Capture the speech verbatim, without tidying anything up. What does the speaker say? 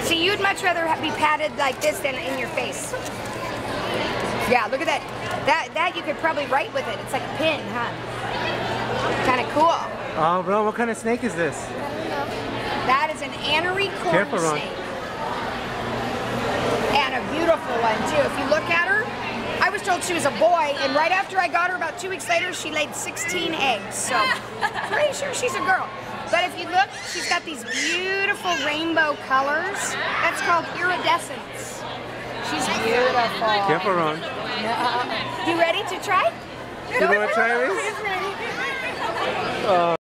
See, you'd much rather be patted like this than in your face. Yeah, look at that. That that you could probably write with it. It's like a pin, huh? Kind of cool. Oh, bro, what kind of snake is this? That is an anery corn Careful, Ron. snake. And a beautiful one, too. If you look at her, I was told she was a boy, and right after I got her, about two weeks later, she laid sixteen eggs. So, pretty sure she's a girl. But if you look, she's got these beautiful rainbow colors. That's called iridescence. She's beautiful. Careful, Ron. You ready to try? You want to try this? He's ready. Oh.